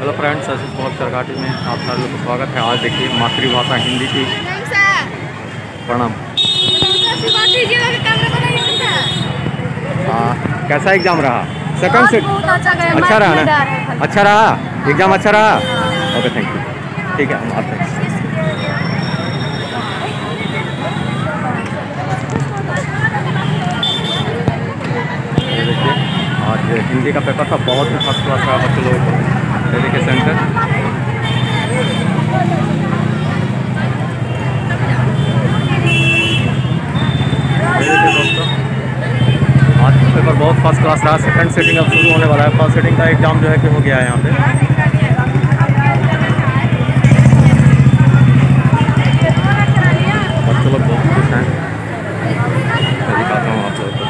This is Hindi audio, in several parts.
हेलो फ्रेंड्स, ऐसे बहुत सरघाटी में आप सारे लोगों का स्वागत है। आज देखिए मातृभाषा हिंदी की प्रणाम। कैसा एग्ज़ाम रहा? सेकंड से अच्छा रहा ना? अच्छा रहा एग्ज़ाम, अच्छा रहा। Okay, thank you. ठीक है, हम आते हैं। देखिए आज हिंदी का पेपर था, बहुत ही फर्स्ट क्लास रहा बच्चों लोगों को। देखिए सेंटर दोस्तों, आज का पेपर बहुत फर्स्ट क्लास रहा। सेकंड सीटिंग अब शुरू होने वाला है। फर्स्ट सीटिंग का एग्ज़ाम जो है कि हो गया है यहाँ पे। बच्चों लोग बहुत खुश हैं। मैं दिखाता हूँ आप लोगों को।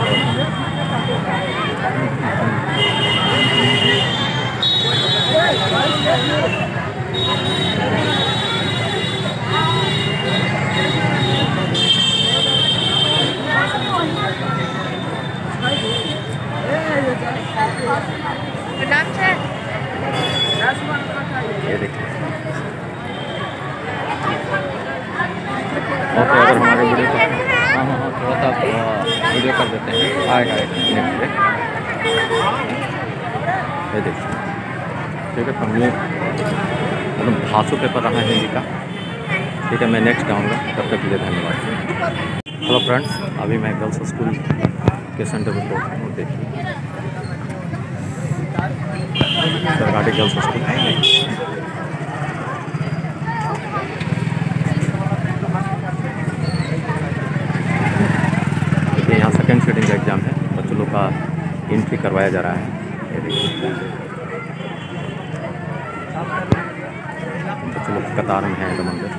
ये देखिए, ओके, अगर हमारे वीडियो को हाँ थोड़ा सा वीडियो कर देते हैं। आएगा नेक्स्ट डे। ये देखिए, ठीक है। तो हम एकदम भाषु पेपर रहा है हिंदी का। ठीक है, मैं नेक्स्ट आऊँगा, तब तक के लिए धन्यवाद। हेलो फ्रेंड्स, अभी मैं गर्ल्स स्कूल के सेंटर में पहुँचा हूँ। देखिए सरघाटी गर्ल्स स्कूल। देखिए यहाँ सेकेंड सीटिंग का एग्ज़ाम है। बच्चों लोग का एंट्री करवाया जा रहा है। ये देखिए बच्चों लोग कतार में हैं एकदम अंदर।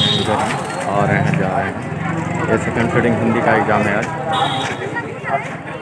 आ रहे हैं, जा रहे हैं। ये सेकंड सीटिंग हिंदी का एग्ज़ाम है आज।